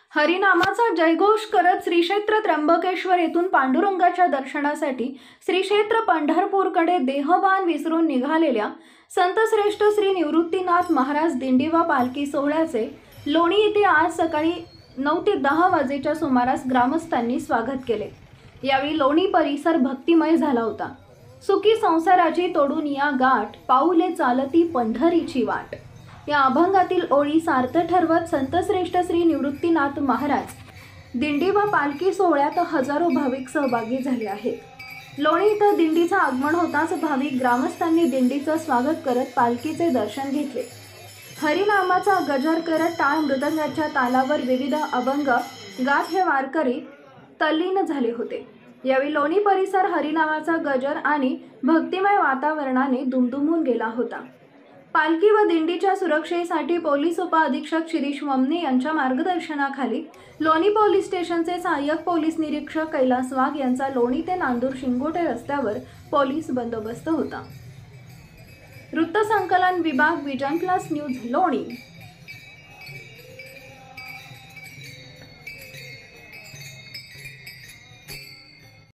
हरिनामाचा जयघोष करत श्री क्षेत्र त्र्यंबकेश्वर येथून पांडुरंगाच्या दर्शनासाठी श्री क्षेत्र पंढरपूरकडे देहभान विसरून निघालेल्या संतश्रेष्ठ श्री निवृत्तीनाथ महाराज दिंडी व पालखी सोहळ्याचे लोणी येथे आज सकाळी 9 ते 10 वाजेच्या सुमारास ग्रामस्थांनी स्वागत केले। यावेळी लोणी परिसर भक्तिमय झाला होता। सुखी संसाराची तोडून या गाठ, पाऊले चालती पंढरीची वाट या अभंगातील ओळी सार्थ ठरवत संतश्रेष्ठ श्री निवृत्तीनाथ महाराज दिंडी व पालखी सोहळ्यात हजारो भाविक सहभागी झाले आहेत। लोणी इथं दिंडीचं आगमन होताच भाविक ग्रामस्थांनी दिंडीचं स्वागत करत पालखीचे दर्शन घेतले। हरिनामाचा गजर करत टाळ मृदंगाच्या तालावर विविध अभंग गात हे वारकरी तल्लीन झाले होते। यावेळी लोणी परिसर हरिनामाचा गजर आणि भक्तिमय वातावरणाने दुमदुमून गेला होता। पालखी व दिंडीच्या सुरक्षेसाठी पोलीस उपअधीक्षक शिरीष वमने यांच्या मार्गदर्शनाखाली लोणी पोलीस स्टेशनचे सहाय्यक पोलीस निरीक्षक कैलास वाघ यांचा लोणी ते नांदूर शिंगोटे रस्त्यावर पोलीस बंदोबस्त होता। वृत्तसंकलन विभाग, विजन प्लस न्यूज, लोणी।